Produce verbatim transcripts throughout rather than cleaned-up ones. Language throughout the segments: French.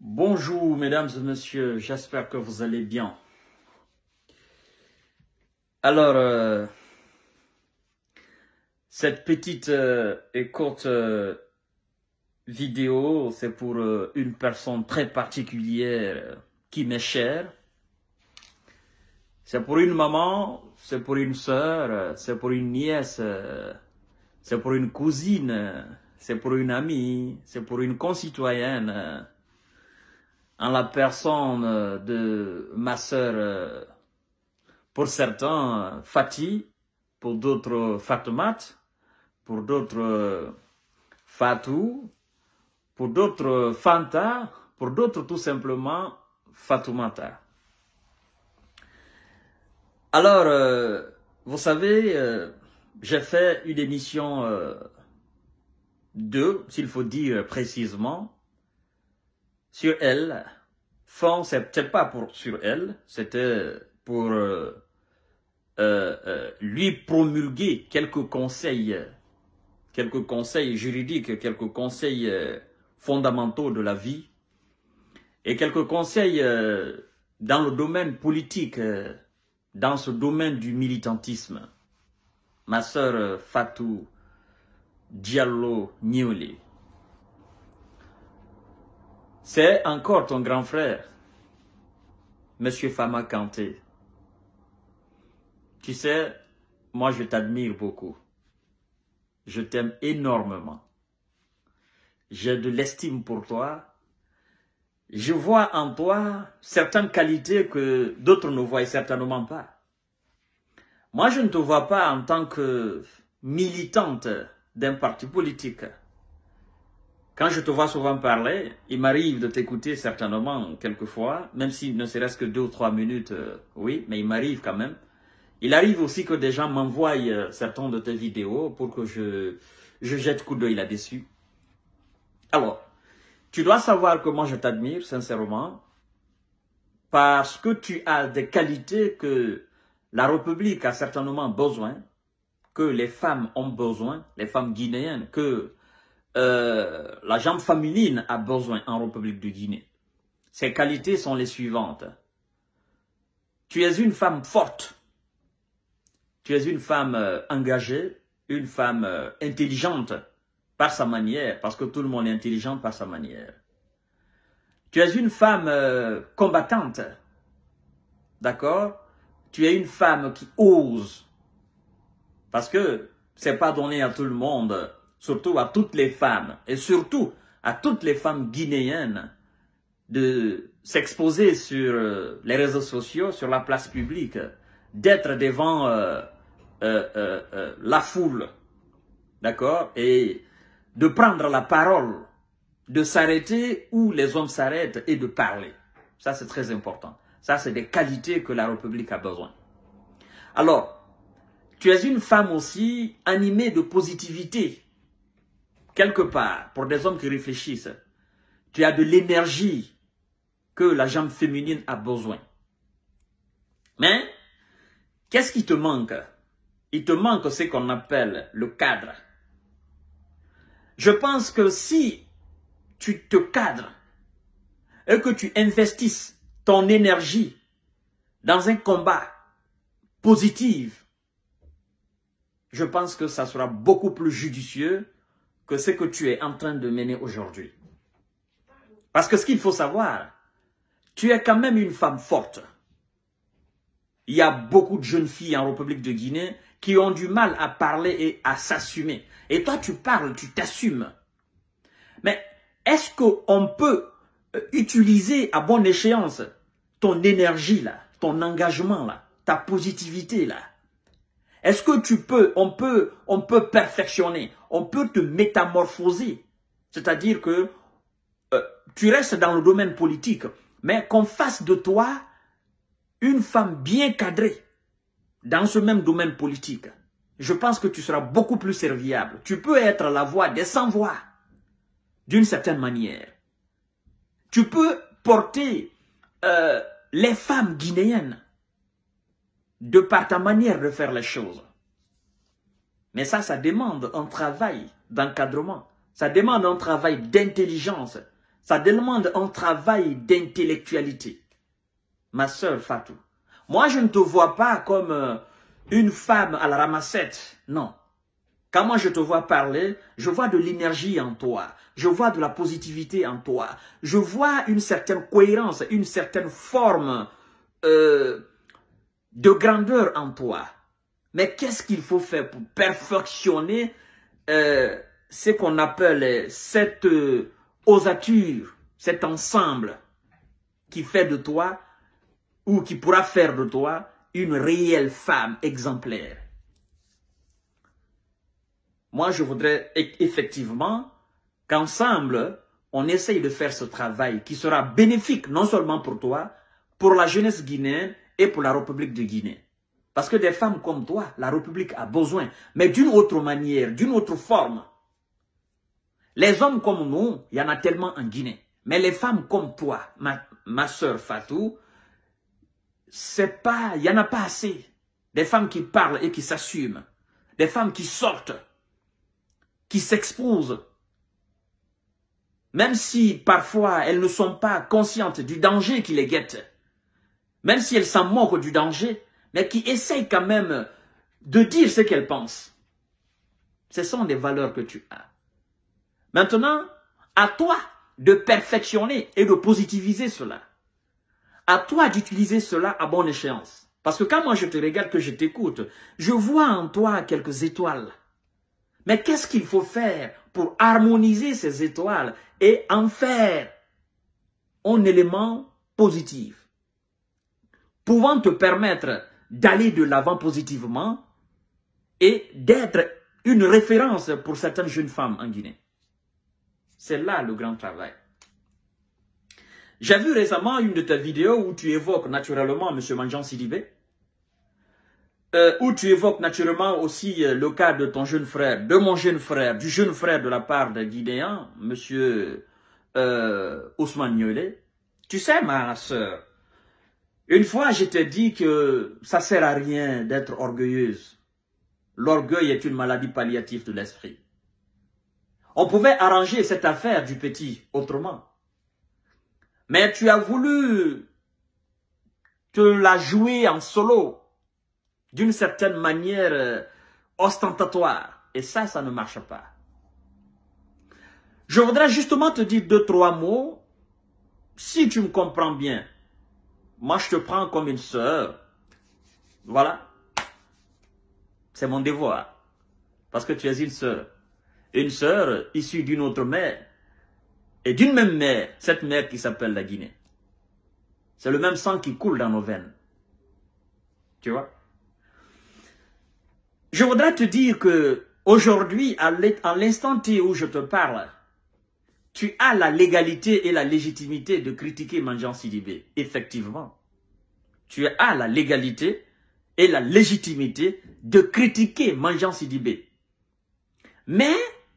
Bonjour mesdames et messieurs, j'espère que vous allez bien. Alors, euh, cette petite euh, et courte euh, vidéo, c'est pour euh, une personne très particulière euh, qui m'est chère. C'est pour une maman, c'est pour une sœur, euh, c'est pour une nièce, euh, c'est pour une cousine, euh, c'est pour une amie, c'est pour une concitoyenne. Euh, en la personne euh, de ma sœur, euh, pour certains, Fatih, pour d'autres, Fatoumata, pour d'autres, Fatou, pour d'autres, Fanta, pour d'autres, tout simplement, Fatoumata. Alors, euh, vous savez, euh, j'ai fait une émission euh, deux, s'il faut dire précisément, sur elle. Fond, c'était pas pour sur elle, c'était pour euh, euh, euh, lui promulguer quelques conseils, quelques conseils juridiques, quelques conseils euh, fondamentaux de la vie et quelques conseils euh, dans le domaine politique, euh, dans ce domaine du militantisme. Ma sœur euh, Fatou Diallo Niolé. C'est encore ton grand frère, Monsieur Fama Kanté. Tu sais, moi je t'admire beaucoup. Je t'aime énormément. J'ai de l'estime pour toi. Je vois en toi certaines qualités que d'autres ne voient certainement pas. Moi, je ne te vois pas en tant que militante d'un parti politique. Quand je te vois souvent parler, il m'arrive de t'écouter certainement quelquefois, même si ne serait-ce que deux ou trois minutes, euh, oui, mais il m'arrive quand même. Il arrive aussi que des gens m'envoient euh, certaines de tes vidéos pour que je, je jette coup d'œil là-dessus. Alors, tu dois savoir que moi je t'admire sincèrement parce que tu as des qualités que la République a certainement besoin, que les femmes ont besoin, les femmes guinéennes, que euh, la jambe féminine a besoin en République de Guinée. Ces qualités sont les suivantes. Tu es une femme forte, tu es une femme euh, engagée, une femme euh, intelligente par sa manière, parce que tout le monde est intelligent par sa manière. Tu es une femme euh, combattante, d'accord? Tu es une femme qui ose, parce que c'est pas donné à tout le monde, surtout à toutes les femmes, et surtout à toutes les femmes guinéennes, de s'exposer sur euh, les réseaux sociaux, sur la place publique, d'être devant euh, euh, euh, euh, la foule, d'accord? Et de prendre la parole, de s'arrêter où les hommes s'arrêtent et de parler. Ça, c'est très important. Ça, c'est des qualités que la République a besoin. Alors, tu es une femme aussi animée de positivité, quelque part, pour des hommes qui réfléchissent. Tu as de l'énergie que la jambe féminine a besoin. Mais, qu'est-ce qui te manque? Il te manque ce qu'on appelle le cadre. Je pense que si tu te cadres et que tu investisses ton énergie dans un combat positif, je pense que ça sera beaucoup plus judicieux que ce que tu es en train de mener aujourd'hui. Parce que ce qu'il faut savoir, tu es quand même une femme forte. Il y a beaucoup de jeunes filles en République de Guinée qui ont du mal à parler et à s'assumer. Et toi, tu parles, tu t'assumes. Mais est-ce qu'on peut utiliser à bonne échéance ton énergie là, ton engagement là, ta positivité là? Est-ce que tu peux, on peut, on peut perfectionner, on peut te métamorphoser? C'est-à-dire que euh, tu restes dans le domaine politique, mais qu'on fasse de toi une femme bien cadrée dans ce même domaine politique. Je pense que tu seras beaucoup plus serviable. Tu peux être la voix des sans-voix, d'une certaine manière. Tu peux porter euh, les femmes guinéennes de par ta manière de faire les choses. Mais ça, ça demande un travail d'encadrement. Ça demande un travail d'intelligence. Ça demande un travail d'intellectualité. Ma sœur Fatou, moi je ne te vois pas comme euh, une femme à la ramassette, non. Quand moi je te vois parler, je vois de l'énergie en toi, je vois de la positivité en toi, je vois une certaine cohérence, une certaine forme euh, de grandeur en toi. Mais qu'est-ce qu'il faut faire pour perfectionner euh, ce qu'on appelle cette euh, ossature, cet ensemble qui fait de toi ou qui pourra faire de toi une réelle femme exemplaire? Moi, je voudrais effectivement qu'ensemble, on essaye de faire ce travail qui sera bénéfique non seulement pour toi, pour la jeunesse guinéenne et pour la République de Guinée. Parce que des femmes comme toi, la République a besoin, mais d'une autre manière, d'une autre forme. Les hommes comme nous, il y en a tellement en Guinée. Mais les femmes comme toi, ma, ma soeur Fatou, c'est pas, il n'y en a pas assez. Des femmes qui parlent et qui s'assument. Des femmes qui sortent, qui s'exposent. Même si parfois elles ne sont pas conscientes du danger qui les guette. Même si elles s'en moquent du danger, mais qui essayent quand même de dire ce qu'elles pensent. Ce sont des valeurs que tu as. Maintenant, à toi de perfectionner et de positiviser cela. À toi d'utiliser cela à bonne échéance. Parce que quand moi je te regarde, que je t'écoute, je vois en toi quelques étoiles. Mais qu'est-ce qu'il faut faire pour harmoniser ces étoiles et en faire un élément positif, pouvant te permettre d'aller de l'avant positivement et d'être une référence pour certaines jeunes femmes en Guinée. C'est là le grand travail. J'ai vu récemment une de tes vidéos où tu évoques naturellement M. Mandian Sidibé, euh, où tu évoques naturellement aussi euh, le cas de ton jeune frère, de mon jeune frère, du jeune frère de la part des Guinéens, M. Euh, Ousmane Niolé. Tu sais, ma soeur, une fois je t'ai dit que ça ne sert à rien d'être orgueilleuse. L'orgueil est une maladie palliative de l'esprit. On pouvait arranger cette affaire du petit autrement. Mais tu as voulu te la jouer en solo, d'une certaine manière euh, ostentatoire. Et ça, ça ne marche pas. Je voudrais justement te dire deux, trois mots. Si tu me comprends bien, moi je te prends comme une sœur. Voilà. C'est mon devoir. Parce que tu es une sœur. Une sœur issue d'une autre mère. Et d'une même mère, cette mère qui s'appelle la Guinée. C'est le même sang qui coule dans nos veines. Tu vois? Je voudrais te dire que aujourd'hui, à l'instant T où je te parle, tu as la légalité et la légitimité de critiquer Mandian Sidibé. Effectivement. Tu as la légalité et la légitimité de critiquer Mandian Sidibé. Mais,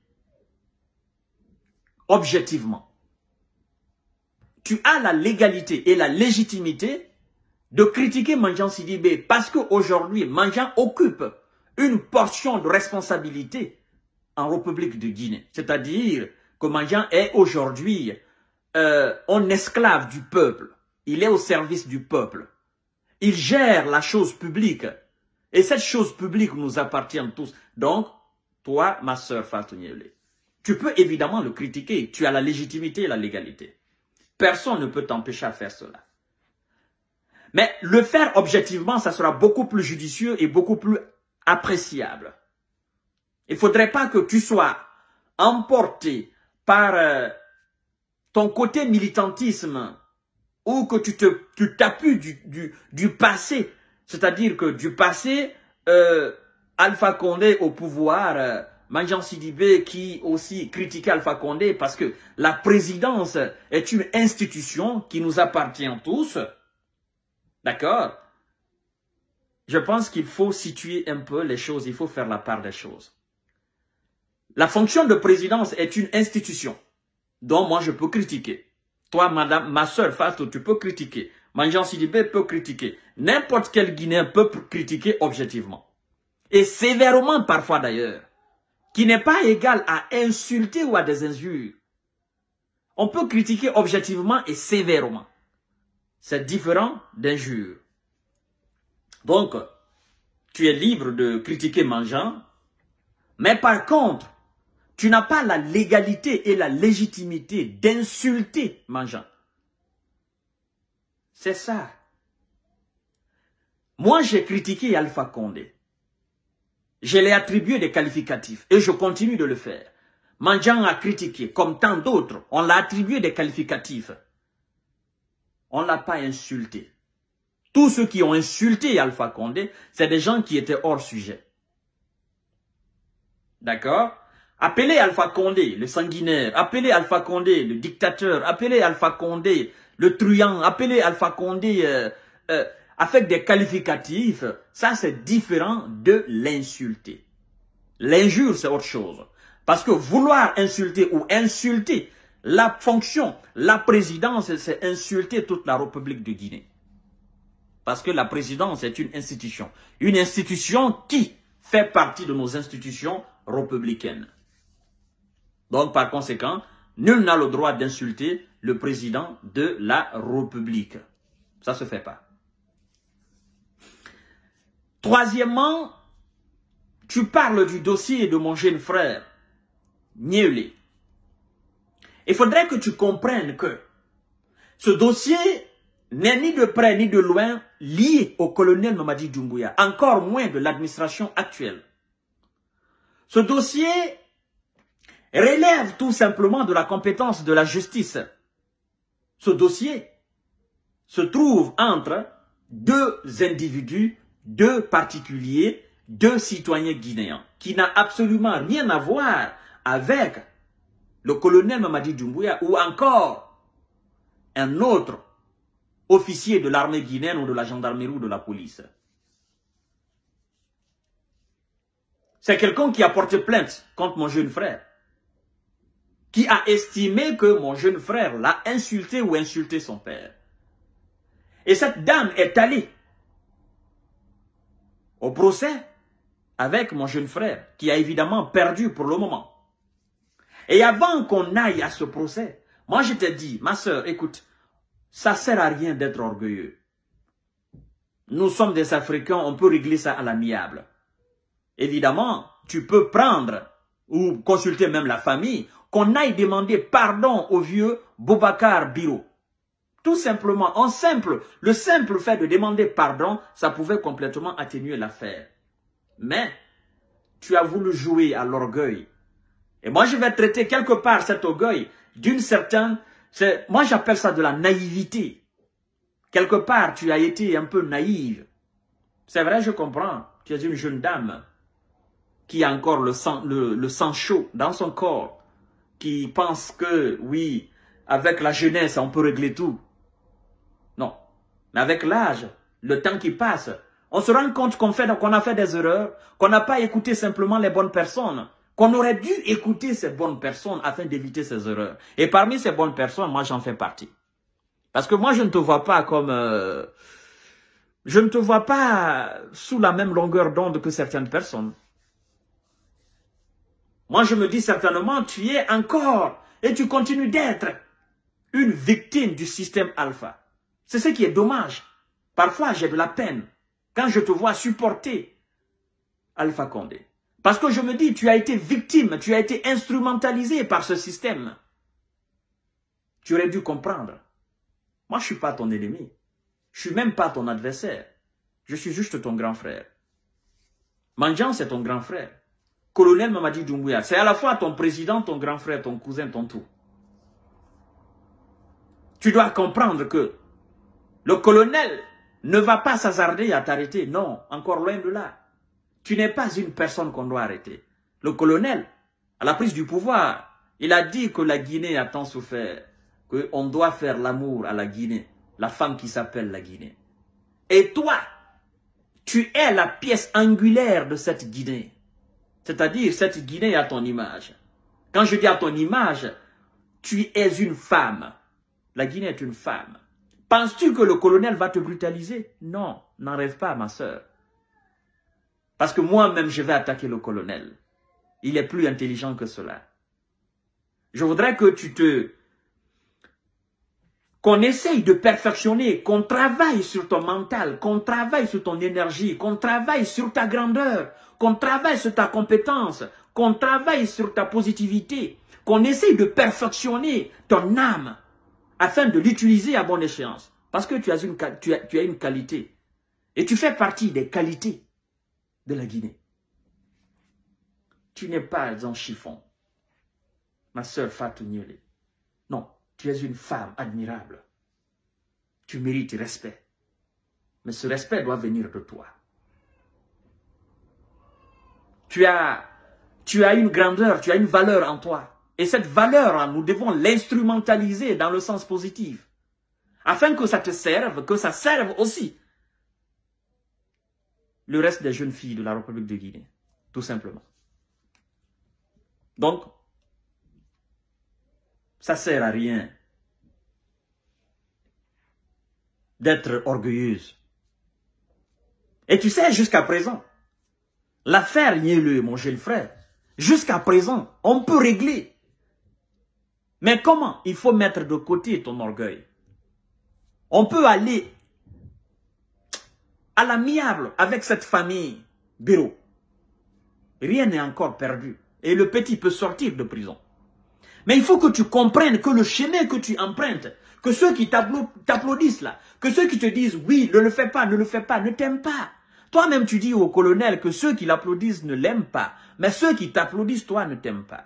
objectivement, tu as la légalité et la légitimité de critiquer Mandian Sidibé parce qu'aujourd'hui, Mandian occupe une portion de responsabilité en République de Guinée. C'est-à-dire que Mandian est aujourd'hui euh, un esclave du peuple. Il est au service du peuple. Il gère la chose publique. Et cette chose publique nous appartient tous. Donc, toi, ma sœur Fatou Niolé, tu peux évidemment le critiquer. Tu as la légitimité et la légalité. Personne ne peut t'empêcher à faire cela. Mais le faire objectivement, ça sera beaucoup plus judicieux et beaucoup plus appréciable. Il ne faudrait pas que tu sois emporté par euh, ton côté militantisme ou que tu te, tu t'appuies du, du, du passé. C'est-à-dire que du passé, euh, Alpha Condé au pouvoir, euh, Mandian Sidibé qui aussi critiquait Alpha Condé parce que la présidence est une institution qui nous appartient tous. D'accord? Je pense qu'il faut situer un peu les choses, il faut faire la part des choses. La fonction de présidence est une institution dont moi je peux critiquer. Toi, madame, ma soeur Fatou, tu peux critiquer. Mandian Sidibé peut critiquer. N'importe quel Guinéen peut critiquer objectivement. Et sévèrement parfois d'ailleurs. Qui n'est pas égal à insulter ou à des injures. On peut critiquer objectivement et sévèrement. C'est différent d'injure. Donc, tu es libre de critiquer Mangeant, mais par contre, tu n'as pas la légalité et la légitimité d'insulter Mangeant. C'est ça. Moi, j'ai critiqué Alpha Condé. Je l'ai attribué des qualificatifs et je continue de le faire. Mangeant a critiqué, comme tant d'autres, on l'a attribué des qualificatifs. On ne l'a pas insulté. Tous ceux qui ont insulté Alpha Condé, c'est des gens qui étaient hors sujet. D'accord? Appelez Alpha Condé le sanguinaire, appelez Alpha Condé le dictateur, appelez Alpha Condé le truand, appelez Alpha Condé euh, euh, avec des qualificatifs, ça c'est différent de l'insulter. L'injure c'est autre chose. Parce que vouloir insulter ou insulter la fonction, la présidence, c'est insulter toute la République de Guinée. Parce que la présidence est une institution. Une institution qui fait partie de nos institutions républicaines. Donc, par conséquent, nul n'a le droit d'insulter le président de la République. Ça ne se fait pas. Troisièmement, tu parles du dossier de mon jeune frère, Niéulé. Il faudrait que tu comprennes que ce dossier n'est ni de près ni de loin lié au colonel Mamadi Doumbouya, encore moins de l'administration actuelle. Ce dossier relève tout simplement de la compétence de la justice. Ce dossier se trouve entre deux individus, deux particuliers, deux citoyens guinéens, qui n'a absolument rien à voir avec le colonel Mamadi Doumbouya ou encore un autre officier de l'armée guinéenne ou de la gendarmerie ou de la police. C'est quelqu'un qui a porté plainte contre mon jeune frère, qui a estimé que mon jeune frère l'a insulté ou insulté son père. Et cette dame est allée au procès avec mon jeune frère, qui a évidemment perdu pour le moment. Et avant qu'on aille à ce procès, moi je t'ai dit, ma soeur, écoute, ça ne sert à rien d'être orgueilleux. Nous sommes des Africains, on peut régler ça à l'amiable. Évidemment, tu peux prendre ou consulter même la famille, qu'on aille demander pardon au vieux Boubacar Biro. Tout simplement, en simple, le simple fait de demander pardon, ça pouvait complètement atténuer l'affaire. Mais, tu as voulu jouer à l'orgueil. Et moi, je vais traiter quelque part cet orgueil d'une certaine... Moi, j'appelle ça de la naïveté. Quelque part, tu as été un peu naïve. C'est vrai, je comprends. Tu es une jeune dame qui a encore le sang, le, le sang chaud dans son corps, qui pense que, oui, avec la jeunesse, on peut régler tout. Non. Mais avec l'âge, le temps qui passe, on se rend compte qu'on fait, qu'on a fait des erreurs, qu'on n'a pas écouté simplement les bonnes personnes, qu'on aurait dû écouter ces bonnes personnes afin d'éviter ces erreurs. Et parmi ces bonnes personnes, moi, j'en fais partie. Parce que moi, je ne te vois pas comme... Euh, je ne te vois pas sous la même longueur d'onde que certaines personnes. Moi, je me dis certainement, tu es encore et tu continues d'être une victime du système alpha. C'est ce qui est dommage. Parfois, j'ai de la peine quand je te vois supporter Alpha Condé. Parce que je me dis, tu as été victime, tu as été instrumentalisé par ce système. Tu aurais dû comprendre. Moi, je ne suis pas ton ennemi. Je ne suis même pas ton adversaire. Je suis juste ton grand frère. Mangeant, c'est ton grand frère. Colonel Mamadi Doumbouya, c'est à la fois ton président, ton grand frère, ton cousin, ton tout. Tu dois comprendre que le colonel ne va pas s'hasarder à t'arrêter. Non, encore loin de là. Tu n'es pas une personne qu'on doit arrêter. Le colonel, à la prise du pouvoir, il a dit que la Guinée a tant souffert, qu'on doit faire l'amour à la Guinée, la femme qui s'appelle la Guinée. Et toi, tu es la pièce angulaire de cette Guinée. C'est-à-dire, cette Guinée à ton image. Quand je dis à ton image, tu es une femme. La Guinée est une femme. Penses-tu que le colonel va te brutaliser? Non, n'en rêve pas, ma soeur. Parce que moi-même, je vais attaquer le colonel. Il est plus intelligent que cela. Je voudrais que tu te, qu'on essaye de perfectionner, qu'on travaille sur ton mental, qu'on travaille sur ton énergie, qu'on travaille sur ta grandeur, qu'on travaille sur ta compétence, qu'on travaille sur ta positivité, qu'on essaye de perfectionner ton âme afin de l'utiliser à bonne échéance. Parce que tu as, une, tu, as, tu as une qualité. Et tu fais partie des qualités de la Guinée. Tu n'es pas un chiffon, ma sœur Fatou Niolé. Non, tu es une femme admirable. Tu mérites respect. Mais ce respect doit venir de toi. Tu as, tu as une grandeur, tu as une valeur en toi. Et cette valeur, nous devons l'instrumentaliser dans le sens positif. Afin que ça te serve, que ça serve aussi le reste des jeunes filles de la République de Guinée. Tout simplement. Donc, ça ne sert à rien d'être orgueilleuse. Et tu sais, jusqu'à présent, l'affaire Nieleu, mon jeune frère, jusqu'à présent, on peut régler. Mais comment? Il faut mettre de côté ton orgueil. On peut aller à l'amiable avec cette famille Biro. Rien n'est encore perdu. Et le petit peut sortir de prison. Mais il faut que tu comprennes que le chemin que tu empruntes, que ceux qui t'applaudissent là, que ceux qui te disent oui, ne le fais pas, ne le fais pas, ne t'aiment pas. Toi-même tu dis au colonel que ceux qui l'applaudissent ne l'aiment pas. Mais ceux qui t'applaudissent, toi, ne t'aiment pas.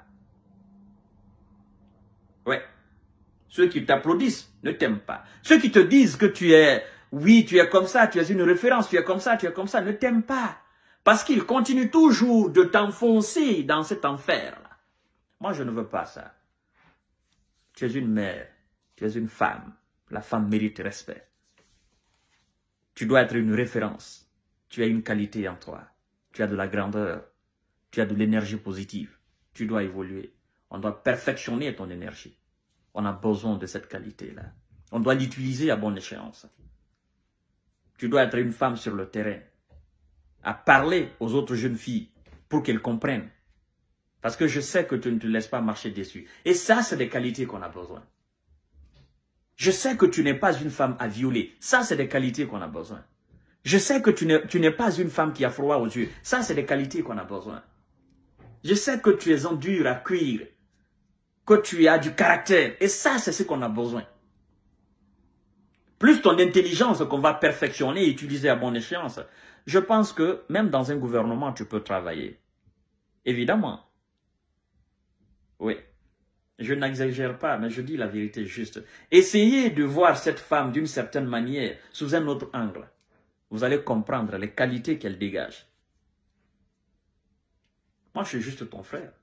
Ouais. Ceux qui t'applaudissent ne t'aiment pas. Ceux qui te disent que tu es, oui, tu es comme ça, tu es une référence, tu es comme ça, tu es comme ça, ne t'aiment pas. Parce qu'ils continuent toujours de t'enfoncer dans cet enfer-là. Moi, je ne veux pas ça. Tu es une mère, tu es une femme. La femme mérite respect. Tu dois être une référence. Tu as une qualité en toi. Tu as de la grandeur. Tu as de l'énergie positive. Tu dois évoluer. On doit perfectionner ton énergie. On a besoin de cette qualité-là. On doit l'utiliser à bonne échéance. Tu dois être une femme sur le terrain, à parler aux autres jeunes filles pour qu'elles comprennent. Parce que je sais que tu ne te laisses pas marcher dessus. Et ça, c'est des qualités qu'on a besoin. Je sais que tu n'es pas une femme à violer. Ça, c'est des qualités qu'on a besoin. Je sais que tu n'es pas une femme qui a froid aux yeux. Ça, c'est des qualités qu'on a besoin. Je sais que tu es en dur à cuire, que tu as du caractère. Et ça, c'est ce qu'on a besoin. Plus ton intelligence qu'on va perfectionner et utiliser à bonne échéance. Je pense que même dans un gouvernement, tu peux travailler. Évidemment. Oui. Je n'exagère pas, mais je dis la vérité juste. Essayez de voir cette femme d'une certaine manière, sous un autre angle. Vous allez comprendre les qualités qu'elle dégage. Moi, je suis juste ton frère.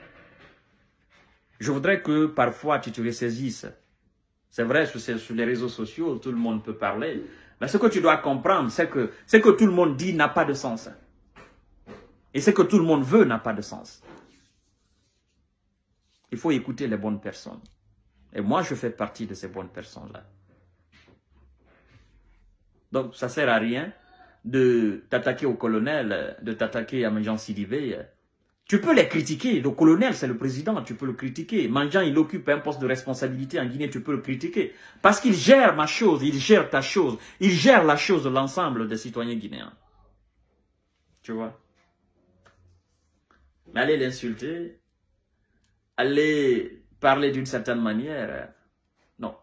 Je voudrais que parfois tu te ressaisisses. C'est vrai, sur, sur les réseaux sociaux, tout le monde peut parler. Mais ce que tu dois comprendre, c'est que ce que tout le monde dit n'a pas de sens. Et ce que tout le monde veut n'a pas de sens. Il faut écouter les bonnes personnes. Et moi, je fais partie de ces bonnes personnes-là. Donc, ça ne sert à rien de t'attaquer au colonel, de t'attaquer à Manjan Sidibé. Tu peux les critiquer. Le colonel, c'est le président, tu peux le critiquer. Manjan, il occupe un poste de responsabilité en Guinée, tu peux le critiquer. Parce qu'il gère ma chose, il gère ta chose, il gère la chose de l'ensemble des citoyens guinéens. Tu vois? Mais aller l'insulter, aller parler d'une certaine manière, non.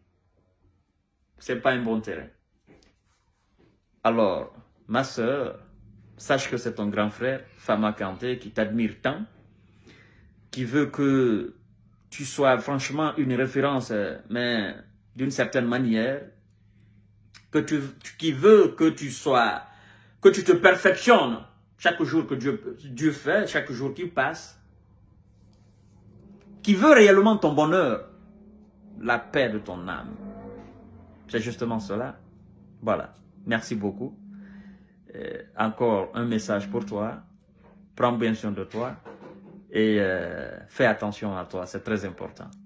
Ce n'est pas un bon terrain. Alors, ma soeur, sache que c'est ton grand frère, Fama Kanté, qui t'admire tant, qui veut que tu sois franchement une référence, mais d'une certaine manière, que tu, qui veut que tu sois, que tu te perfectionnes chaque jour que Dieu, Dieu fait, chaque jour qui passe, qui veut réellement ton bonheur, la paix de ton âme. C'est justement cela. Voilà. Merci beaucoup. Euh, encore un message pour toi. Prends bien soin de toi et euh, fais attention à toi. C'est très important.